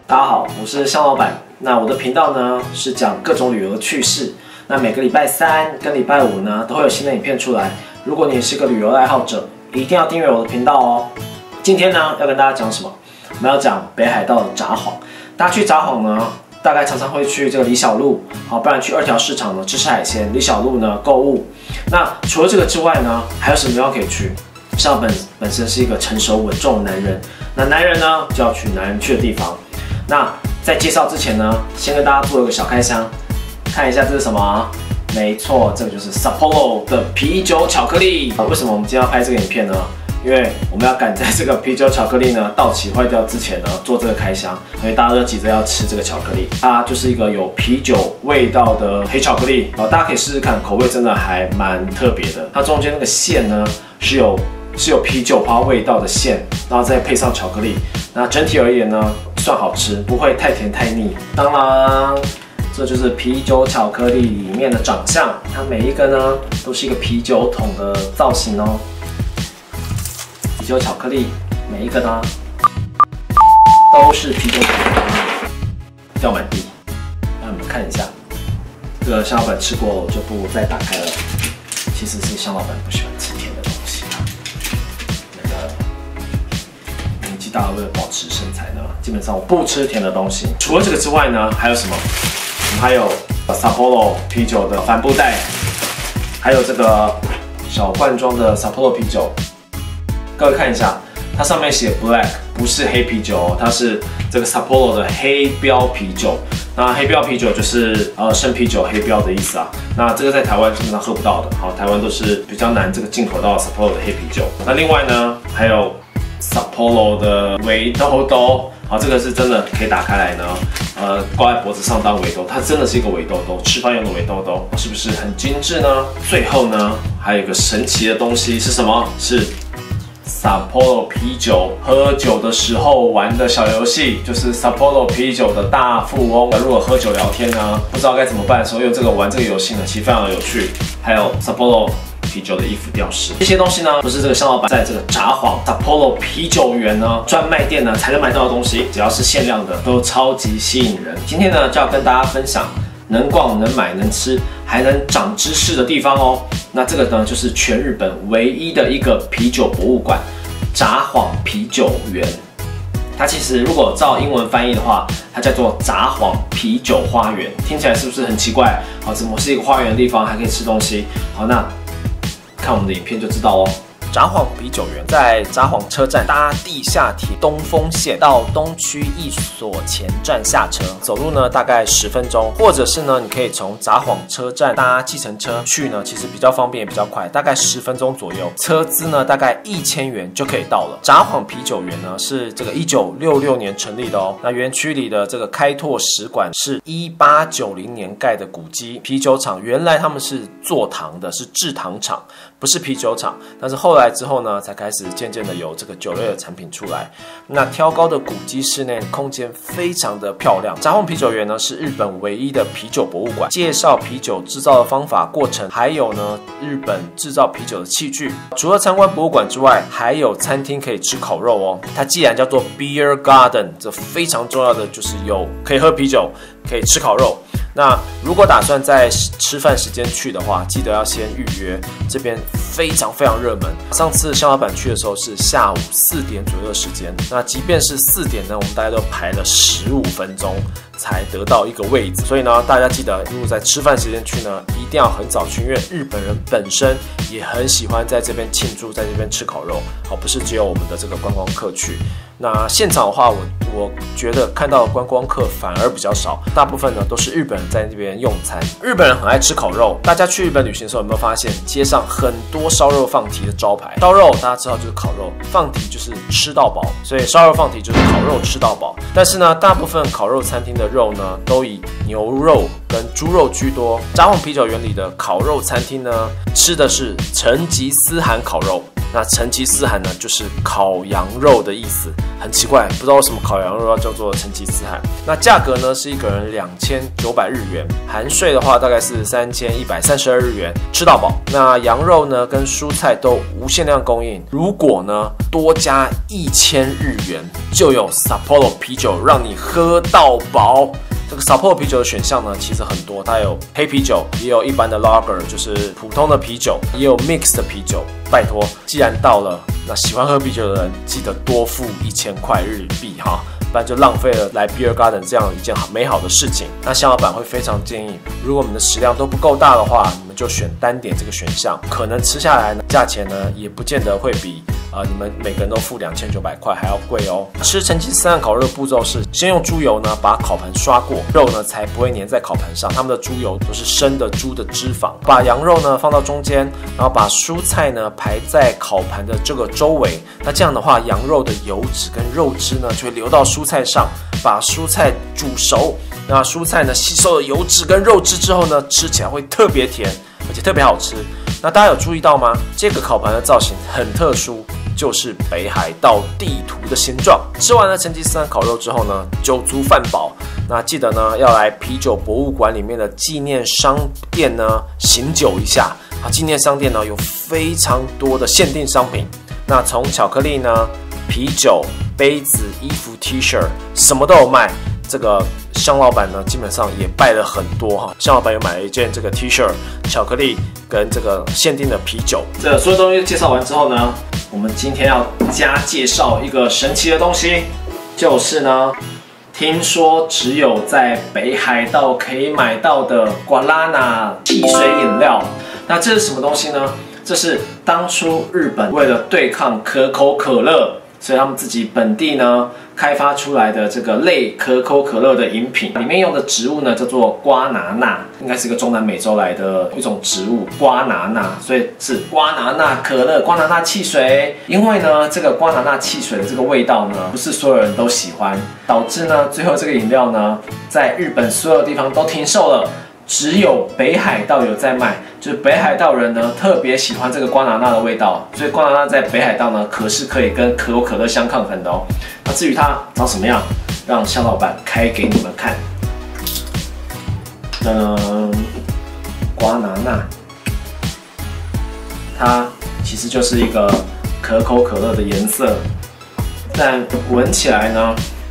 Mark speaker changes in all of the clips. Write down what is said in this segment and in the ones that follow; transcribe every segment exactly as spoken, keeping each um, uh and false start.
Speaker 1: 大家好，我是向老板。那我的频道呢是讲各种旅游的趣事。那每个礼拜三跟礼拜五呢都会有新的影片出来。如果你是个旅游爱好者，一定要订阅我的频道哦。今天呢要跟大家讲什么？我们要讲北海道的札幌。大家去札幌呢，大概常常会去这个李小璐，好，不然去二条市场呢吃吃海鲜，李小璐呢购物。那除了这个之外呢，还有什么地方可以去？像本本身是一个成熟稳重的男人，那男人呢就要去男人去的地方。那在介绍之前呢，先跟大家做一个小开箱，看一下这是什么？没错，这个就是 Sapporo 的啤酒巧克力。为什么我们今天要拍这个影片呢？因为我们要赶在这个啤酒巧克力呢到期坏掉之前呢做这个开箱，因为大家都急着要吃这个巧克力。它就是一个有啤酒味道的黑巧克力，大家可以试试看，口味真的还蛮特别的。它中间那个馅呢是有是有啤酒花味道的馅，然后再配上巧克力，那整体而言呢算好吃，不会太甜太腻。当然，这就是啤酒巧克力里面的长相，它每一个呢都是一个啤酒桶的造型哦。啤酒巧克力每一个呢都是啤酒巧克力，掉满地。让你们看一下，这个向老板吃过，我就不再打开了。其实是向老板不喜欢吃甜的东西啊。那个年纪大了，为了保持身材呢，基本上我不吃甜的东西。除了这个之外呢，还有什么？我们还有 Sapporo 啤酒的帆布袋，还有这个小罐装的 Sapporo 啤酒。各位看一下，它上面写 Black， 不是黑啤酒哦，它是这个 Sapporo 的黑标啤酒。那黑标啤酒就是呃生啤酒黑标的意思啊。那这个在台湾基本上喝不到的，好，台湾都是比较难这个进口到 Sapporo 的黑啤酒。那另外呢，还有 Sapporo 的围兜兜，好，这个是真的可以打开来呢，呃，挂在脖子上当围兜，它真的是一个围兜兜，吃饭用的围兜兜，是不是很精致呢？最后呢，还有一个神奇的东西是什么？是 Sapporo 啤酒喝酒的时候玩的小游戏，就是 Sapporo 啤酒的大富翁。如果喝酒聊天呢，不知道该怎么办的时候，用这个玩这个游戏呢，其实非常的有趣。还有 Sapporo 啤酒的衣服吊饰，这些东西呢，都是这个向老板在这个札幌 Sapporo 啤酒园呢专卖店呢才能买到的东西，只要是限量的，都超级吸引人。今天呢，就要跟大家分享能逛、能买、能吃，还能长知识的地方哦。那这个呢，就是全日本唯一的一个啤酒博物馆——札幌啤酒园。它其实如果照英文翻译的话，它叫做札幌啤酒花园。听起来是不是很奇怪？好，怎么是一个花园的地方，还可以吃东西？好，那看我们的影片就知道哦。札幌啤酒园在札幌车站搭地下铁东丰线到东区一所前站下车，走路呢大概十分钟，或者是呢你可以从札幌车站搭计程车去呢，其实比较方便也比较快，大概十分钟左右，车资呢大概一千元就可以到了。札幌啤酒园呢是这个一九六六年成立的哦，那园区里的这个开拓使馆是一八九零年盖的古迹，啤酒厂原来他们是做糖的，是制糖厂，不是啤酒厂，但是后来之后呢，才开始渐渐的有这个酒类的产品出来。那挑高的古迹室内空间非常的漂亮。札幌啤酒园呢是日本唯一的啤酒博物馆，介绍啤酒制造的方法、过程，还有呢日本制造啤酒的器具。除了参观博物馆之外，还有餐厅可以吃烤肉哦。它既然叫做 Beer Garden， 这非常重要的就是有可以喝啤酒，可以吃烤肉。那如果打算在吃饭时间去的话，记得要先预约，这边非常非常热门。上次向老板去的时候是下午四点左右的时间，那即便是四点呢，我们大概都排了十五分钟才得到一个位置。所以呢，大家记得如果在吃饭时间去呢，一定要很早去，因为日本人本身也很喜欢在这边庆祝，在这边吃烤肉，好，不是只有我们的这个观光客去。那现场的话，我我觉得看到的观光客反而比较少，大部分呢都是日本人在那边用餐。日本人很爱吃烤肉，大家去日本旅行的时候有没有发现，街上很多烧肉放题的招牌？烧肉大家知道就是烤肉，放题就是吃到饱，所以烧肉放题就是烤肉吃到饱。但是呢，大部分烤肉餐厅的肉呢，都以牛肉跟猪肉居多。札幌啤酒园里的烤肉餐厅呢，吃的是成吉思汗烤肉。
Speaker 2: 那成吉思汗呢，就是烤羊肉的意思，很奇怪，不知道为什么烤羊肉要叫做成吉思汗。那价格呢是一个人两千九百日元，含税的话大概是三千一百三十二日元，吃到饱。那羊肉呢跟蔬菜都无限量供应，如果呢多加一千日元，就有 Sapporo 啤酒让你喝到饱。这个 Sapporo 啤酒的选项呢，其实很多，它有黑啤酒，也有一般的 Lager， 就是普通的啤酒，也有 Mix 的啤酒。拜托，既然到了，那喜欢喝啤酒的人，记得多付一千块日币哈，不然就浪费了来 Beer Garden 这样一件美好的事情。那香老板会非常建议，如果我们的食量都不够大的话，你们就选单点这个选项，可能吃下来呢，价钱呢也不见得会比呃你们每个人都付两千九百块还要贵哦。吃成吉思汗烤肉的步骤是，先用猪油呢把烤盘刷过，肉呢才不会粘在烤盘上。他们的猪油都是生的猪的脂肪。把羊肉呢放到中间，然后把蔬菜呢排在烤盘的这个周围。那这样的话，羊肉的油脂跟肉汁呢就会流到蔬菜上，把蔬菜煮熟。那蔬菜呢吸收了油脂跟肉汁之后呢，吃起来会特别甜，而且特别好吃。那大家有注意到吗？这个烤盘的造型很特殊，就是北海道地图的形状。吃完了成吉思汗烤肉之后呢，酒足饭饱。那记得呢要来啤酒博物馆里面的纪念商店呢醒酒一下。好，纪念商店呢有非常多的限定商品。那从巧克力呢、啤酒、杯子、衣服、T 恤，什么都有卖。这个香老板呢，基本上也拜了很多哈。香老板有买了一件这个 T 恤、巧克力跟这个限定的啤酒。
Speaker 1: 这所有东西介绍完之后呢，我们今天要加介绍一个神奇的东西，就是呢，听说只有在北海道可以买到的瓜拉纳汽水饮料。那这是什么东西呢？这是当初日本为了对抗可口可乐，所以他们自己本地呢开发出来的这个类可口可乐的饮品，里面用的植物呢叫做瓜拿纳，应该是一个中南美洲来的一种植物，瓜拿纳，所以是瓜拿纳可乐、瓜拿纳汽水。因为呢，这个瓜拿纳汽水的这个味道呢，不是所有人都喜欢，导致呢最后这个饮料呢，在日本所有地方都停售了。只有北海道有在卖，就是北海道人呢特别喜欢这个瓜拿纳的味道，所以瓜拿纳在北海道呢可是可以跟可口可乐相抗衡的哦。那至于它长什么样，让香老板开给你们看。嗯，瓜拿纳，它其实就是一个可口可乐的颜色，但闻起来呢，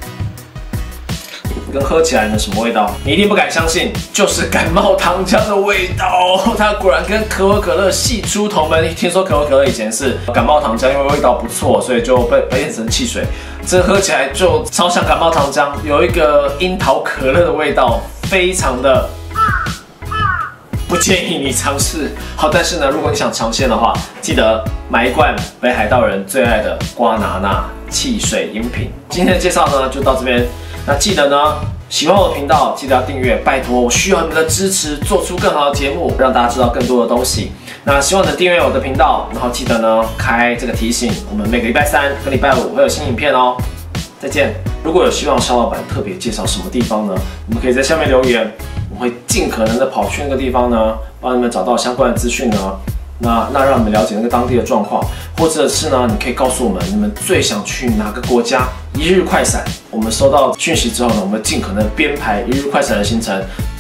Speaker 1: 跟喝起来呢什么味道？你一定不敢相信，就是感冒糖浆的味道。它果然跟可口可乐系出同门。听说可口可乐以前是感冒糖浆，因为味道不错，所以就被被变成汽水。这喝起来就超像感冒糖浆，有一个樱桃可乐的味道，非常的不建议你尝试。好，但是呢，如果你想尝鲜的话，记得买一罐北海道人最爱的瓜拿纳汽水饮品。今天的介绍呢就到这边。那记得呢，喜欢我的频道，记得要订阅，拜托，我需要你们的支持，做出更好的节目，让大家知道更多的东西。那希望能订阅我的频道，然后记得呢开这个提醒，我们每个礼拜三跟礼拜五会有新影片哦。再见。如果有希望肖老板特别介绍什么地方呢，你们可以在下面留言，我会尽可能的跑去那个地方呢，帮你们找到相关的资讯呢。那那让你们了解那个当地的状况，或者是呢，你可以告诉我们你们最想去哪个国家，一日快闪。我们收到讯息之后呢，我们尽可能编排一日快闪的行程，